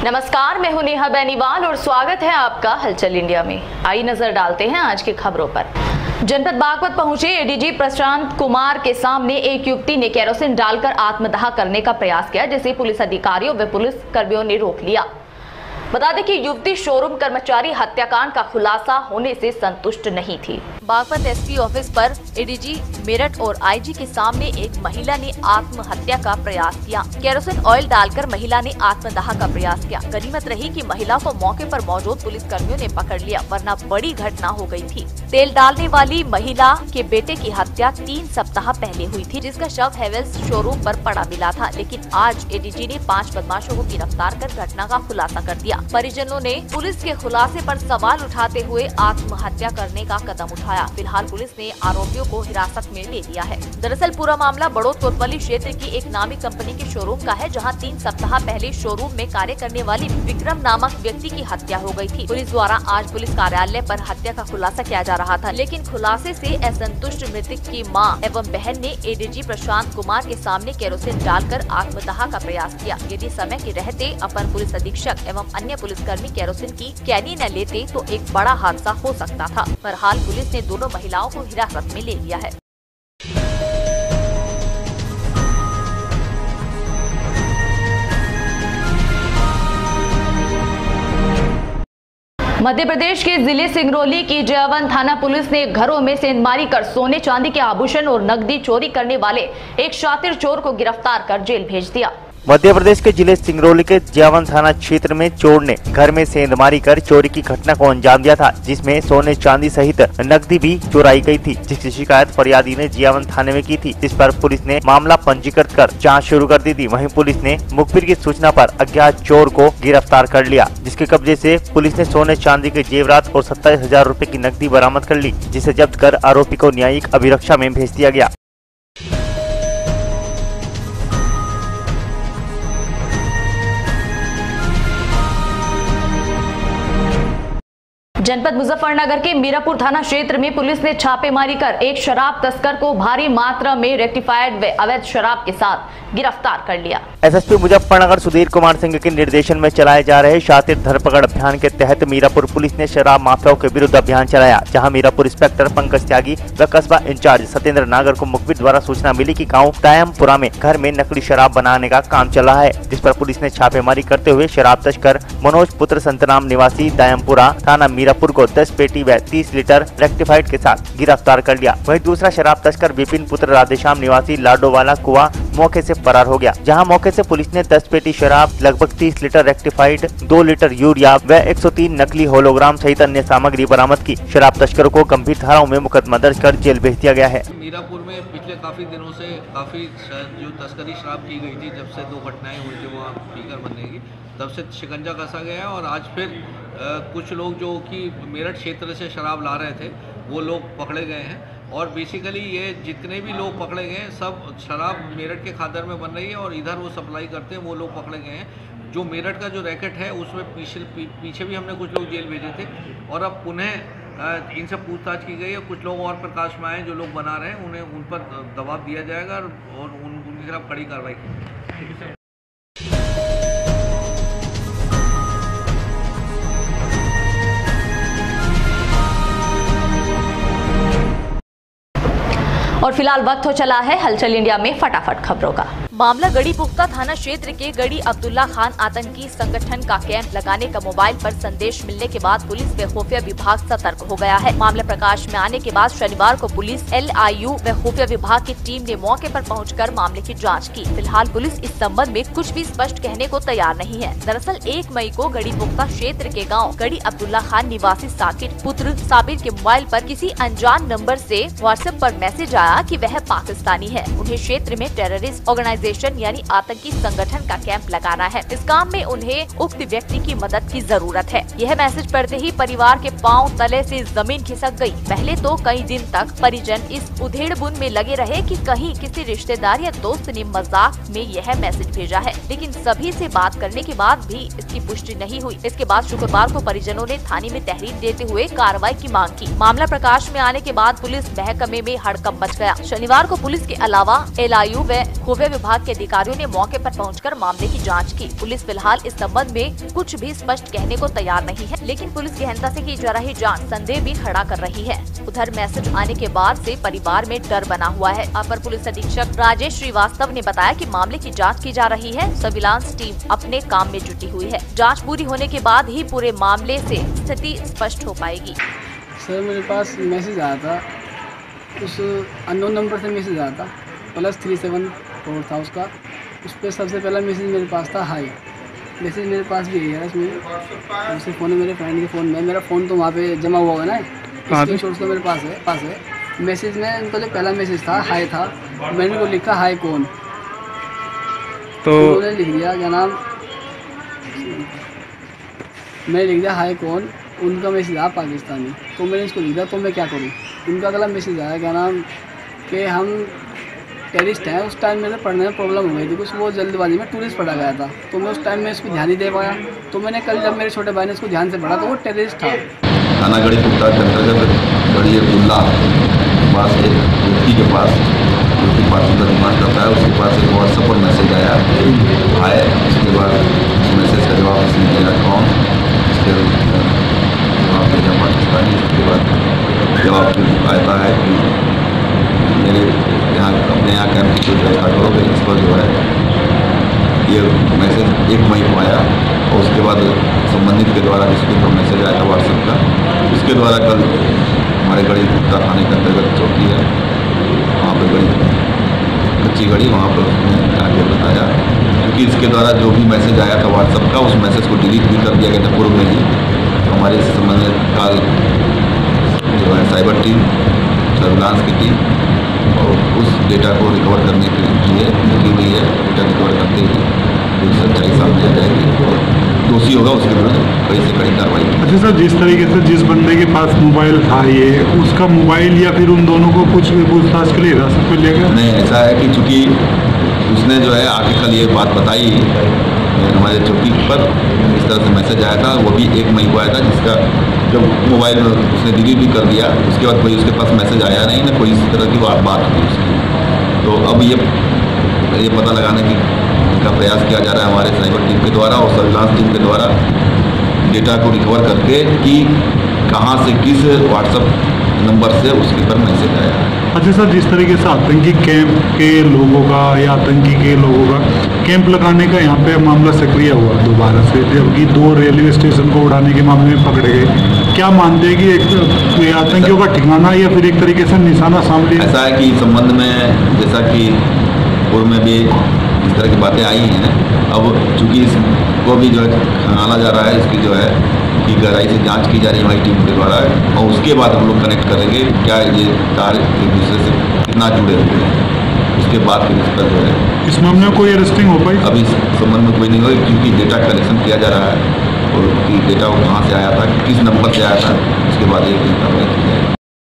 नमस्कार, मैं हूं नेहा बेनीवाल और स्वागत है आपका हलचल इंडिया में। आई नजर डालते हैं आज की खबरों पर। जनपद बागपत पहुंचे एडीजी प्रशांत कुमार के सामने एक युवती ने केरोसिन डालकर आत्मदाह करने का प्रयास किया, जिसे पुलिस अधिकारियों व पुलिस कर्मियों ने रोक लिया। बता दें कि युवती शोरूम कर्मचारी हत्याकांड का खुलासा होने से संतुष्ट नहीं थी। बागपत एसपी ऑफिस पर एडीजी मेरठ और आईजी के सामने एक महिला ने आत्महत्या का प्रयास किया। केरोसिन ऑयल डालकर महिला ने आत्मदाह का प्रयास किया। गनीमत रही कि महिला को मौके पर मौजूद पुलिस कर्मियों ने पकड़ लिया, वरना बड़ी घटना हो गई थी। तेल डालने वाली महिला के बेटे की हत्या 3 सप्ताह पहले हुई थी, जिसका शव हेवेल्स शोरूम पर पड़ा मिला था। लेकिन आज एडीजी ने 5 बदमाशों को गिरफ्तार कर घटना का खुलासा कर दिया। परिजनों ने पुलिस के खुलासे पर सवाल उठाते हुए आत्महत्या करने का कदम उठाया। फिलहाल पुलिस ने आरोपियों को हिरासत में ले लिया है। दरअसल पूरा मामला बड़ौद कोतवाली क्षेत्र की एक नामी कंपनी के शोरूम का है, जहां 3 सप्ताह पहले शोरूम में कार्य करने वाली विक्रम नामक व्यक्ति की हत्या हो गई थी। पुलिस द्वारा आज पुलिस कार्यालय पर हत्या का खुलासा किया जा रहा था, लेकिन खुलासे से असंतुष्ट मृतक की मां एवं बहन ने एडीजी प्रशांत कुमार के सामने केरोसिन डालकर आत्मदाह का प्रयास किया। यदि समय के रहते अपर पुलिस अधीक्षक एवं अन्य पुलिसकर्मी केरोसिन की कैनी न लेते तो एक बड़ा हादसा हो सकता था। फिलहाल पुलिस ने दोनों महिलाओं को हिरासत में ले लिया है। मध्य प्रदेश के जिले सिंगरौली की जयवन थाना पुलिस ने घरों में सेंधमारी कर सोने चांदी के आभूषण और नकदी चोरी करने वाले एक शातिर चोर को गिरफ्तार कर जेल भेज दिया। मध्य प्रदेश के जिले सिंगरौली के जयवन थाना क्षेत्र में चोर ने घर में सेंधमारी कर चोरी की घटना को अंजाम दिया था, जिसमें सोने चांदी सहित नकदी भी चुराई गई थी, जिसकी शिकायत फरियादी ने जयवन थाने में की थी, जिस पर पुलिस ने मामला पंजीकृत कर जांच शुरू कर दी थी। वहीं पुलिस ने मुखबिर की सूचना पर अज्ञात चोर को गिरफ्तार कर लिया, जिसके कब्जे से पुलिस ने सोने चांदी के जेवरात और 27,000 रूपए की नकदी बरामद कर ली, जिसे जब्त कर आरोपी को न्यायिक अभिरक्षा में भेज दिया गया। जनपद मुजफ्फरनगर के मीरापुर थाना क्षेत्र में पुलिस ने छापेमारी कर एक शराब तस्कर को भारी मात्रा में रेक्टिफाइड व अवैध शराब के साथ गिरफ्तार कर लिया। एसएसपी मुजफ्फरनगर सुधीर कुमार सिंह के निर्देशन में चलाए जा रहे शातिर धरपकड़ अभियान के तहत मीरापुर पुलिस ने शराब माफियाओं के विरुद्ध अभियान चलाया, जहां मीरापुर इंस्पेक्टर पंकज त्यागी व कस्बा इंचार्ज सत्येंद्र नागर को मुखबिर द्वारा सूचना मिली कि गाँव दायमपुरा में घर में नकली शराब बनाने का काम चल रहा है, जिस पर पुलिस ने छापेमारी करते हुए शराब तस्कर मनोज पुत्र संतनाम निवासी दायमपुरा थाना मीरापुर को 10 पेटी व 30 लीटर रेक्टिफाइड के साथ गिरफ्तार कर लिया। वहीं दूसरा शराब तस्कर विपिन पुत्र राधेश्याम निवासी लाडोवाला कुआ मौके से फरार हो गया, जहां मौके से पुलिस ने 10 पेटी शराब, लगभग 30 लीटर रेक्टिफाइड, 2 लीटर यूरिया व 103 नकली होलोग्राम सहित अन्य सामग्री बरामद की। शराब तस्करों को गंभीर धाराओं में मुकदमा दर्ज कर जेल भेज दिया गया है। मीरापुर में पिछले काफी दिनों से काफी जो तस्करी शराब की गई थी, जब से 2 घटनाएं हुई थी वहाँ स्पीकर बनने की, तब से शिकंजा कसा गया है। और आज फिर कुछ लोग जो कि मेरठ क्षेत्र से शराब ला रहे थे वो लोग पकड़े गए हैं। और बेसिकली ये जितने भी लोग पकड़े गए हैं सब शराब मेरठ के खादर में बन रही है और इधर वो सप्लाई करते हैं, वो लोग पकड़े गए हैं। जो मेरठ का जो रैकेट है उसमें पीछे भी हमने कुछ लोग जेल भेजे थे और अब पुनः इनसे पूछताछ की गई है। कुछ लोग और प्रकाश में आए जो लोग बना रहे हैं, उन्हें उन पर दबाव दिया जाएगा और उनके खिलाफ कड़ी कार्रवाई की। और फिलहाल वक्त हो चला है हलचल इंडिया में फटाफट खबरों का। मामला गढ़ी पुख्ता थाना क्षेत्र के गढ़ी अब्दुल्ला खान आतंकी संगठन का कैंप लगाने का मोबाइल पर संदेश मिलने के बाद पुलिस व खुफिया विभाग सतर्क हो गया है। मामला प्रकाश में आने के बाद शनिवार को पुलिस, LIU व खुफिया विभाग की टीम ने मौके पर पहुंचकर मामले की जांच की। फिलहाल पुलिस इस संबंध में कुछ भी स्पष्ट कहने को तैयार नहीं है। दरअसल 1 मई को गढ़ी पुख्ता क्षेत्र के गाँव गढ़ी अब्दुल्ला खान निवासी साकिर पुत्र साबिर के मोबाइल पर किसी अनजान नंबर से व्हाट्सएप पर मैसेज आया कि वह पाकिस्तानी है, उन्हें क्षेत्र में टेररिस्ट ऑर्गेनाइजेशन यानी आतंकी संगठन का कैंप लगाना है। इस काम में उन्हें उक्त व्यक्ति की मदद की जरूरत है। यह मैसेज पढ़ते ही परिवार के पांव तले से जमीन खिसक गई। पहले तो कई दिन तक परिजन इस उधेड़बुन में लगे रहे कि कहीं किसी रिश्तेदार या दोस्त ने मजाक में यह मैसेज भेजा है, लेकिन सभी से बात करने के बाद भी इसकी पुष्टि नहीं हुई। इसके बाद शुक्रवार को परिजनों ने थाने में तहरीर देते हुए कार्रवाई की मांग की। मामला प्रकाश में आने के बाद पुलिस महकमे में हड़कंप मच पहुंच गया। शनिवार को पुलिस के अलावा LIU व खुफिया विभाग के अधिकारियों ने मौके पर पहुंचकर मामले की जांच की। पुलिस फिलहाल इस संबंध में कुछ भी स्पष्ट कहने को तैयार नहीं है, लेकिन पुलिस गहनता से की जा रही जांच संदेह भी खड़ा कर रही है। उधर मैसेज आने के बाद से परिवार में डर बना हुआ है। अपर पुलिस अधीक्षक राजेश श्रीवास्तव ने बताया कि मामले की जांच की जा रही है। सर्विलांस टीम अपने काम में जुटी हुई है। जांच पूरी होने के बाद ही पूरे मामले से स्थिति स्पष्ट हो पाएगी। सर मेरे पास मैसेज आया था, उस अननोन नंबर से मैसेज आया था, +374 था उसका। उस पर सबसे पहला मैसेज मेरे पास था हाई। मैसेज मेरे पास भी है इसमें, उसी फ़ोन है मेरे फ्रेंड के फ़ोन में। मेरा फ़ोन तो वहाँ पे जमा हुआ है ना, स्क्रीनशॉट्स तो मेरे पास है। मैसेज में उनका जो पहला मैसेज था हाई था, मैंने उनको लिखा हाई कौन, तो उन्होंने लिख दिया क्या नाम, मैं लिख दिया हाई कौन। उनका मैसेज आया पाकिस्तानी, तो मैंने इसको लिखा तो मैं क्या करूँ। उनका अगला मैसेज आया क्या नाम कि हम टेररिस्ट हैं। उस टाइम मेरे पढ़ने में प्रॉब्लम हो गई थी कुछ, वो जल्दबाजी में टूरिस्ट पढ़ा गया था, तो मैं उस टाइम में इसको ध्यान नहीं दे पाया। तो मैंने कल जब मेरे छोटे भाई ने इसको ध्यान से पढ़ा तो वो टेररिस्ट था। थाना गढ़ी कुत्ता के अंतर्गत गढ़ी अब्दुल्ला के पास एक व्यक्ति के पास जो कि पार्टी का निर्माण करता है, उसके पास एक व्हाट्सएप पर मैसेज आया आए। उसके बाद उस मैसेज का जवाब इसने दिया कौन, उसके जवाब दिया पाकिस्तानी। उसके बाद जवाब आता है कि मेरे यहाँ अपने यहाँ कैंप की व्यवस्था करोगे। इस पर जो है ये मैसेज 1 मई को आया और उसके बाद संबंधित के द्वारा जिसके ऊपर मैसेज आया था व्हाट्सएप का, उसके द्वारा कल हमारे गढ़ी कुत्ता थाने के अंतर्गत चौकी है, वहाँ पर गढ़ी कच्ची गढ़ी, वहाँ पर उसने आगे बताया क्योंकि इसके द्वारा जो भी मैसेज आया था व्हाट्सएप का, उस मैसेज को डिलीट भी कर दिया गया था पूर्व में ही। हमारे संबंधित काल जो है साइबर टीम, सर्विलांस की टीम और उस डेटा को रिकवर करने के लिए लगी हुई है। डेटा रिकवर करते ही पूरी सच्चाई सामने आ जाएगी और दोषी होगा उसके विरुद्ध कड़ी से कड़ी कार्रवाई। अच्छा सर, जिस तरीके से जिस बंदे के पास मोबाइल था ये उसका मोबाइल या फिर उन दोनों को कुछ पूछताछ के लिए हिरासत में लिया गया? नहीं, ऐसा है कि चूँकि उसने जो है आके कल ये बात बताई हमारे चौकी पर, इस तरह से मैसेज आया था, वो भी 1 मई को आया था, जिसका जब मोबाइल उसने डिलीट भी कर दिया उसके बाद कोई उसके पास मैसेज आया नहीं, ना कोई इस तरह की बात हुई उसकी। तो अब ये पता लगाने का प्रयास किया जा रहा है हमारे साइबर टीम के द्वारा और सर्विलांस टीम के द्वारा, डेटा को रिकवर करके कि कहाँ से किस व्हाट्सएप नंबर से उसके पर मैसेज आया। अच्छा सर, जिस तरीके से आतंकी कैंप के लोगों का या आतंकी के लोगों का कैंप लगाने का यहाँ पे मामला सक्रिय हुआ दोबारा से, जबकि 2 रेलवे स्टेशन को उड़ाने के मामले में पकड़े गए, क्या मानते हैं कि एक आतंकियों का ठिकाना या फिर एक तरीके से निशाना सामने? ऐसा है कि इस संबंध में जैसा कि पूर्व में भी इस तरह की बातें आई हैं, अब चूँकि इसको भी जो है खंगाला जा रहा है, इसकी जो है कि गहराई से जांच की जा रही है हमारी टीम के द्वारा और उसके बाद हम लोग कनेक्ट करेंगे क्या ये तार एक दूसरे से कितना जुड़े हुए हैं, उसके बाद फिर इसका जो है इस मामले में कोई अरेस्टिंग हो पाई? अभी इस संबंध में कोई नहीं हुई क्योंकि डेटा कलेक्शन किया जा रहा है और कि डेटा वो कहाँ से आया था, किस नंबर से आया था, उसके बाद एक दिन कार्रवाई की जाएगी।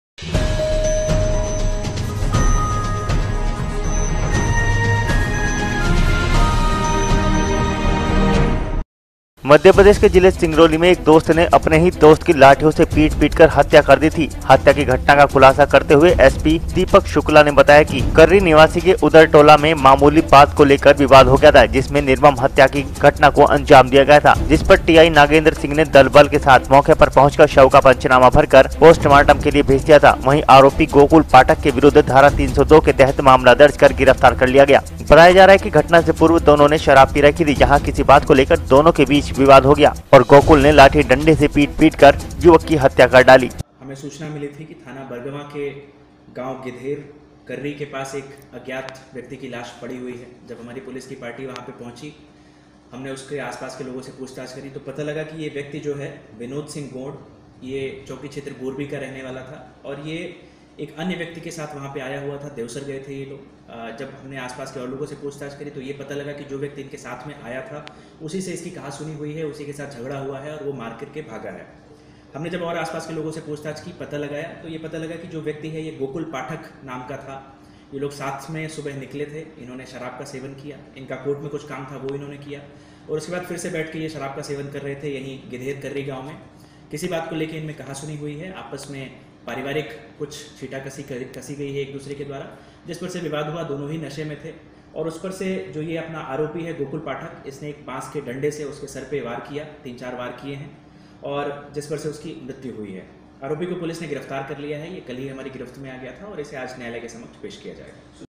मध्य प्रदेश के जिले सिंगरौली में एक दोस्त ने अपने ही दोस्त की लाठियों से पीट कर हत्या कर दी थी। हत्या की घटना का खुलासा करते हुए एसपी दीपक शुक्ला ने बताया कि कर्री निवासी के उदर टोला में मामूली बात को लेकर विवाद हो गया था, जिसमें निर्मम हत्या की घटना को अंजाम दिया गया था, जिस पर टीआई नागेंद्र सिंह ने दल बल के साथ मौके पर पहुंचकर शव का पंचनामा भरकर पोस्टमार्टम के लिए भेज दिया था। वहीं आरोपी गोकुल पाठक के विरुद्ध धारा 302 के तहत मामला दर्ज कर गिरफ्तार कर लिया गया। बताया जा रहा है कि घटना से पूर्व दोनों ने शराब पी रखी थी, जहाँ किसी बात को लेकर दोनों के बीच विवाद हो गया और गोकुल ने लाठी डंडे से पीट कर युवक की हत्या कर डाली। हमें सूचना मिली थी कि थाना बरगवा के गांव गिधेर कर्री के पास एक अज्ञात व्यक्ति की लाश पड़ी हुई है। जब हमारी पुलिस की पार्टी वहां पे पहुंची, हमने उसके आसपास के लोगों से पूछताछ करी तो पता लगा कि ये व्यक्ति जो है विनोद सिंह गोंड, ये चौकी क्षेत्र बोरबी का रहने वाला था और ये एक अन्य व्यक्ति के साथ वहाँ पे आया हुआ था। देवसर गए थे ये लोग। जब हमने आसपास के और लोगों से पूछताछ करी तो ये पता लगा कि जो व्यक्ति इनके साथ में आया था उसी से इसकी कहा सुनी हुई है, उसी के साथ झगड़ा हुआ है और वो मार करके भागा है। हमने जब और आसपास के लोगों से पूछताछ की, पता लगाया तो ये पता लगा कि जो व्यक्ति है ये गोकुल पाठक नाम का था। ये लोग साथ में सुबह निकले थे, इन्होंने शराब का सेवन किया, इनका कोर्ट में कुछ काम था वो इन्होंने किया और उसके बाद फिर से बैठ के ये शराब का सेवन कर रहे थे यहीं गिधेर कर्री गाँव में। किसी बात को लेकर इनमें कहा सुनी हुई है, आपस में पारिवारिक कुछ छीटाकसी कसी गई है एक दूसरे के द्वारा, जिस पर से विवाद हुआ। दोनों ही नशे में थे और उस पर से जो ये अपना आरोपी है गोकुल पाठक, इसने एक बांस के डंडे से उसके सर पे वार किया, 3-4 वार किए हैं और जिस पर से उसकी मृत्यु हुई है। आरोपी को पुलिस ने गिरफ्तार कर लिया है। ये कल ही हमारी गिरफ्त में आ गया था और इसे आज न्यायालय के समक्ष पेश किया जाएगा।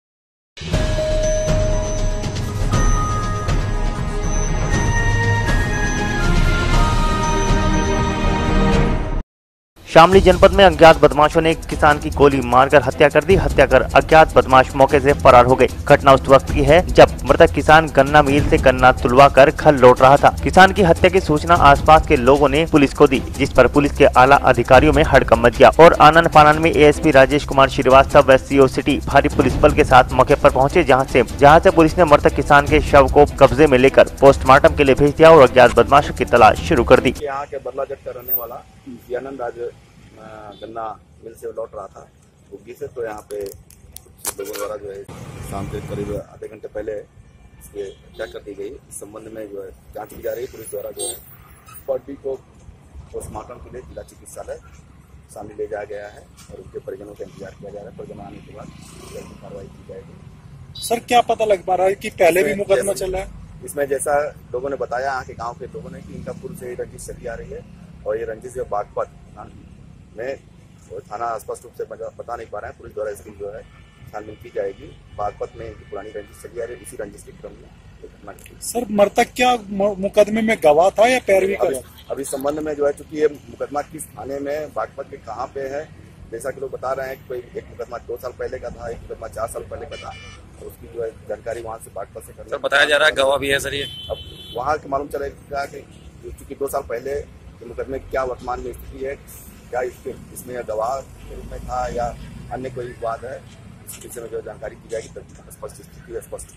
शामली जनपद में अज्ञात बदमाशों ने एक किसान की गोली मारकर हत्या कर दी। हत्या कर अज्ञात बदमाश मौके से फरार हो गए। घटना उस वक्त की है जब मृतक किसान गन्ना मिल से गन्ना तुलवा कर घर लौट रहा था। किसान की हत्या की सूचना आसपास के लोगों ने पुलिस को दी, जिस पर पुलिस के आला अधिकारियों में हड़कंप मच गया और आनन फानन में एएसपी राजेश कुमार श्रीवास्तव व सीओ सिटी भारी पुलिस बल के साथ मौके पर पहुंचे, जहां से पुलिस ने मृतक किसान के शव को कब्जे में लेकर पोस्टमार्टम के लिए भेज दिया और अज्ञात बदमाशों की तलाश शुरू कर दी। यहाँ के बदलाजट का रहने वाला आनंद आज गन्ना मिल से लौट रहा था उगी से, तो यहाँ पे कुछ लोगों द्वारा जो है शाम के करीब आधे घंटे पहले इसके हत्या कर दी गई। इस संबंध में जो है जांच की जा रही है। पुलिस द्वारा जो है बॉडी को पोस्टमार्टम के लिए जिला चिकित्सालय शामिल ले जाया गया है और उनके परिजनों का इंतजार किया जा रहा है। परिजन आने के बाद जल्द कार्रवाई की जाएगी। सर, क्या पता लग पा रहा है कि पहले भी मुकदमा चल रहा है? इसमें जैसा लोगों ने बताया, यहाँ के गाँव के लोगों ने, कि इनका पूर्व से रंजिश चली आ रही है और ये रंजिश जो बागपत में थाना स्पष्ट रूप से बता नहीं पा रहे हैं। पुलिस द्वारा इसकी जो है छानबीन की जाएगी। बागपत में पुरानी रंजिश चली आ रही है, इसी रंजिश के क्रम में घटना घटी। सर, मृतक क्या मुकदमे में गवाह था या पैरवी कर? अभी संबंध में जो है, चूंकि ये मुकदमा किस थाने में, बागपत के कहाँ पे है, जैसा कि लोग बता रहे हैं कि कोई एक मुकदमा 2 साल पहले का था, एक मुकदमा 4 साल पहले का था, और उसकी जो है जानकारी वहाँ से बागपत से करना बताया जा रहा है। गवाह भी है सर ये? अब वहाँ के मालूम चलेगा कि चूंकि 2 साल पहले मुकदमे क्या वर्तमान में स्थिति है, क्या इसमें गवाह के रूप में था या अन्य कोई विवाद है, इस विषय में जो जानकारी की जाएगी तब स्पष्ट स्थिति स्पष्ट।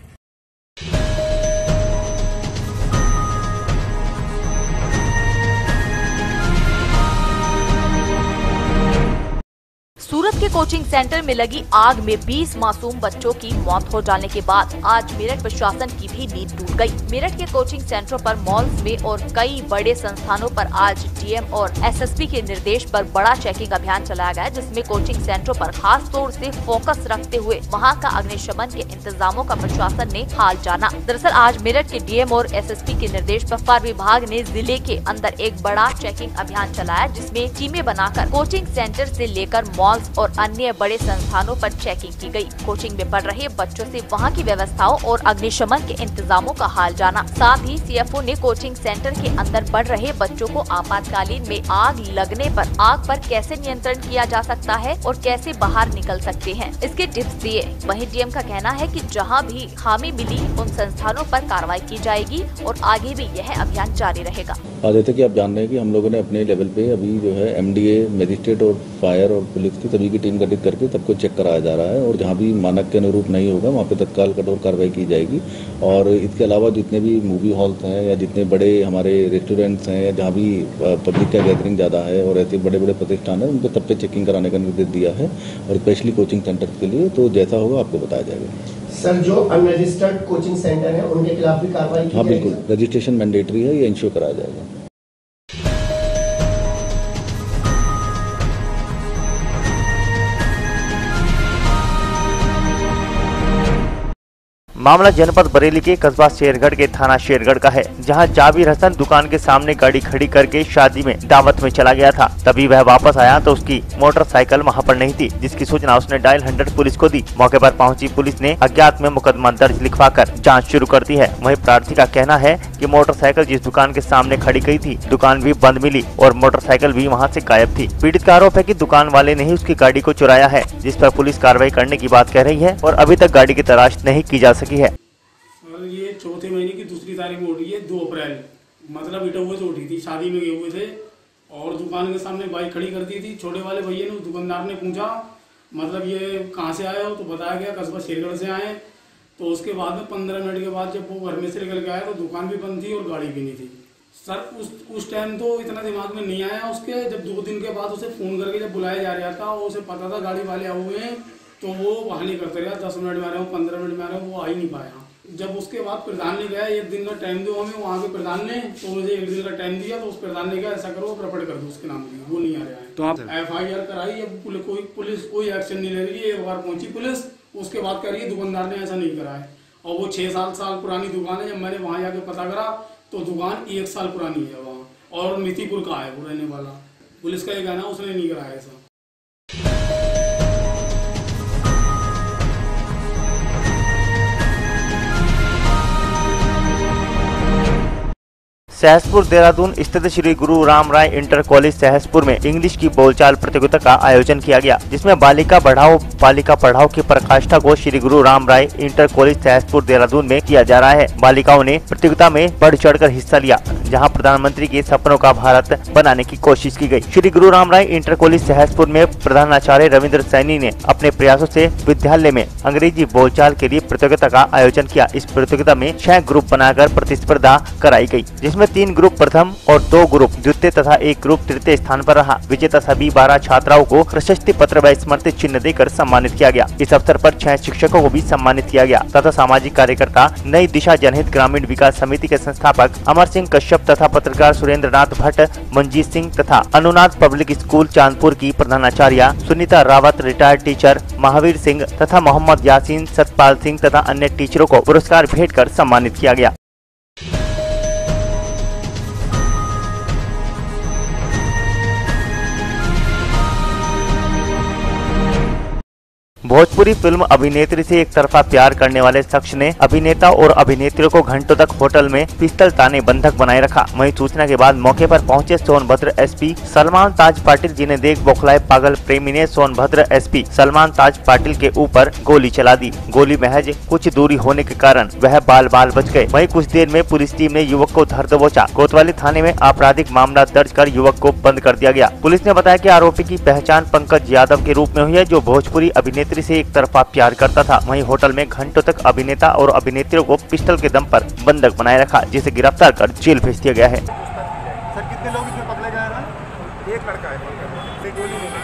सूरत के कोचिंग सेंटर में लगी आग में 20 मासूम बच्चों की मौत हो जाने के बाद आज मेरठ प्रशासन की भी नींद टूट गई। मेरठ के कोचिंग सेंटरों पर, मॉल्स में और कई बड़े संस्थानों पर आज डीएम और एसएसपी के निर्देश पर बड़ा चेकिंग अभियान चलाया गया, जिसमें कोचिंग सेंटरों पर खास तौर से फोकस रखते हुए वहां का अग्निशमन के इंतजामों का प्रशासन ने हाल जाना। दरअसल आज मेरठ के डीएम और एसएसपी के निर्देश पर फायर विभाग ने जिले के अंदर एक बड़ा चेकिंग अभियान चलाया, जिसमें टीमें बनाकर कोचिंग सेंटर से लेकर मॉल और अन्य बड़े संस्थानों पर चेकिंग की गई। कोचिंग में पढ़ रहे बच्चों से वहां की व्यवस्थाओं और अग्निशमन के इंतजामों का हाल जाना। साथ ही सीएफओ ने कोचिंग सेंटर के अंदर पढ़ रहे बच्चों को आपातकालीन में आग लगने पर आग पर कैसे नियंत्रण किया जा सकता है और कैसे बाहर निकल सकते हैं, इसके टिप्स दिए। वहीं डीएम का कहना है कि जहां भी खामी मिली उन संस्थानों पर कार्रवाई की जाएगी और आगे भी यह अभियान जारी रहेगा। जैसे कि आप जान रहे हैं कि हम लोगों ने अपने लेवल पे अभी जो है एमडीए, मजिस्ट्रेट और फायर और पुलिस की सभी की टीम गठित करके सबको चेक कराया जा रहा है और जहां भी मानक के अनुरूप नहीं होगा वहां पे तत्काल कठोर कार्रवाई की जाएगी। और इसके अलावा जितने भी मूवी हॉल्स हैं या जितने बड़े हमारे रेस्टोरेंट्स हैं या जहाँ भी पब्लिक का गैदरिंग ज़्यादा है और ऐसे बड़े बड़े प्रतिष्ठान है, उनको सब पे चेकिंग कराने का निर्देश दिया है और स्पेशली कोचिंग सेंटर के लिए। तो जैसा होगा आपको बताया जाएगा। सर, जो अनरजिस्टर्ड कोचिंग सेंटर है उनके खिलाफ भी कार्रवाई की हाँ बिल्कुल, रजिस्ट्रेशन मैंडेटरी है, ये इंश्योर कराया जाएगा। मामला जनपद बरेली के कस्बा शेरगढ़ के थाना शेरगढ़ का है, जहां जाबिर हसन दुकान के सामने गाड़ी खड़ी करके शादी में दावत में चला गया था। तभी वह वापस आया तो उसकी मोटरसाइकिल वहां पर नहीं थी, जिसकी सूचना उसने डायल 100 पुलिस को दी। मौके पर पहुंची पुलिस ने अज्ञात में मुकदमा दर्ज लिखवाकर जांच शुरू कर दी है। वहीं प्रार्थी का कहना है कि मोटरसाइकिल जिस दुकान के सामने खड़ी गई थी, दुकान भी बंद मिली और मोटरसाइकिल भी वहाँ से गायब थी। पीड़ित का आरोप है कि दुकान वाले ने ही उसकी गाड़ी को चुराया है, जिस पर पुलिस कार्रवाई करने की बात कह रही है और अभी तक गाड़ी की तलाश नहीं की जा सकी है। ये चौथे महीने की 2 तारीख में उठी है, 2 अप्रैल, मतलब इटौए से उठी थी। शादी में गए हुए थे और दुकान के सामने बाइक खड़ी कर दी थी। छोटे वाले भैया ने, दुकानदार ने पूछा मतलब ये कहाँ से आए हो, तो बताया गया कस्बा शेरगढ़ से आए। तो उसके बाद में 15 मिनट के बाद जब वो घर में से निकल के आया तो दुकान भी बंद थी और गाड़ी भी नहीं थी। सर उस टाइम तो इतना दिमाग में नहीं आया उसके। जब 2 दिन के बाद उसे फ़ोन करके जब बुलाया जा रहा था, उसे पता था गाड़ी वाले आए हुए हैं, तो वो वहाँ नहीं करते रहा। 10 मिनट में आ रहे हो, 15 मिनट में आ रहे हो, वो आ ही नहीं पाया। जब उसके बाद प्रधान ने गया 1 दिन का टाइम दो हमें, वहाँ के प्रधान ने तो मुझे 1 दिन का टाइम दिया, तो उस प्रधान ने कहा ऐसा करो प्रपट कर दो उसके नाम की, वो नहीं आ रहा है। तो आप FIR कराई, अब पुलिस कोई एक्शन नहीं ले रही है। एक बार पहुंची पुलिस, उसके बाद कह रही है दुकानदार ने ऐसा नहीं करा है, और वो 6-7 साल पुरानी दुकान है। जब मैंने वहाँ जाके पता करा तो दुकान 1 साल पुरानी है वहाँ, और मितीपुर का है वो रहने वाला। पुलिस का ये कहना उसने नहीं कराया ऐसा। सहसपुर देहरादून स्थित श्री गुरु राम राय इंटर कॉलेज सहसपुर में इंग्लिश की बोलचाल प्रतियोगिता का आयोजन किया गया, जिसमें बालिका पढ़ाओ की प्रकाष्ठा को श्री गुरु राम राय इंटर कॉलेज सहसपुर देहरादून में किया जा रहा है। बालिकाओं ने प्रतियोगिता में बढ़ चढ़कर हिस्सा लिया, जहां प्रधानमंत्री के सपनों का भारत बनाने की कोशिश की गई। श्री गुरु राम राय इंटर कॉलेज सहसपुर में प्रधानाचार्य रविंद्र सैनी ने अपने प्रयासों से विद्यालय में अंग्रेजी बोलचाल के लिए प्रतियोगिता का आयोजन किया। इस प्रतियोगिता में 6 ग्रुप बनाकर प्रतिस्पर्धा कराई गई, जिसमें 3 ग्रुप प्रथम और 2 ग्रुप द्वितीय तथा 1 ग्रुप तृतीय स्थान पर रहा। विजेता सभी 12 छात्राओं को प्रशस्ति पत्र व स्मृति चिन्ह देकर सम्मानित किया गया। इस अवसर पर 6 शिक्षकों को भी सम्मानित किया गया तथा सामाजिक कार्यकर्ता नई दिशा जनहित ग्रामीण विकास समिति के संस्थापक अमर सिंह कश्यप तथा पत्रकार सुरेंद्र नाथ भट्ट, मंजीत सिंह तथा अनुनाथ पब्लिक स्कूल चांदपुर की प्रधानाचार्य सुनीता रावत, रिटायर्ड टीचर महावीर सिंह तथा मोहम्मद यासीन, सतपाल सिंह तथा अन्य टीचरों को पुरस्कार भेंट कर सम्मानित किया गया। भोजपुरी फिल्म अभिनेत्री से एक तरफा प्यार करने वाले शख्स ने अभिनेता और अभिनेत्री को घंटों तक होटल में पिस्टल ताने बंधक बनाए रखा। वहीं सूचना के बाद मौके पर पहुंचे सोनभद्र एसपी सलमान ताज पाटिल, जिन्हें देख बौखलाए पागल प्रेमी ने सोनभद्र एसपी सलमान ताज पाटिल के ऊपर गोली चला दी। गोली महज कुछ दूरी होने के कारण वह बाल बच गए। वहीं कुछ देर में पुलिस टीम ने युवक को धर दबोचा। कोतवाली थाने में आपराधिक मामला दर्ज कर युवक को बंद कर दिया गया। पुलिस ने बताया कि आरोपी की पहचान पंकज यादव के रूप में हुई है, जो भोजपुरी अभिनेत्री से एक तरफा प्यार करता था। वहीं होटल में घंटों तक अभिनेता और अभिनेत्रियों को पिस्टल के दम पर बंधक बनाए रखा, जिसे गिरफ्तार कर जेल भेज दिया गया है। सर कितने लोग इसमें पकड़े गए हैं? 1 लड़का है, गोली में।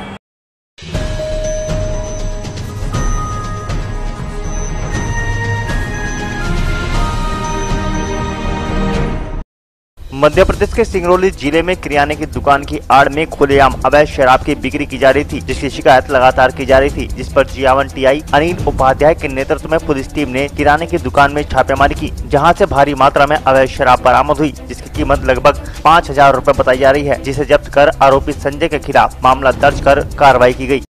मध्य प्रदेश के सिंगरौली जिले में किराने की दुकान की आड़ में खुलेआम अवैध शराब की बिक्री की जा रही थी, जिसकी शिकायत लगातार की जा रही थी, जिस पर जियावन टीआई अनिल उपाध्याय के नेतृत्व में पुलिस टीम ने किराने की दुकान में छापेमारी की, जहां से भारी मात्रा में अवैध शराब बरामद हुई, जिसकी कीमत लगभग 5000 रुपए बताई जा रही है, जिसे जब्त कर आरोपी संजय के खिलाफ मामला दर्ज कर कार्रवाई की गयी।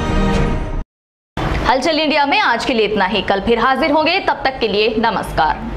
हलचल इंडिया में आज के लिए इतना ही। कल फिर हाजिर होंगे, तब तक के लिए नमस्कार।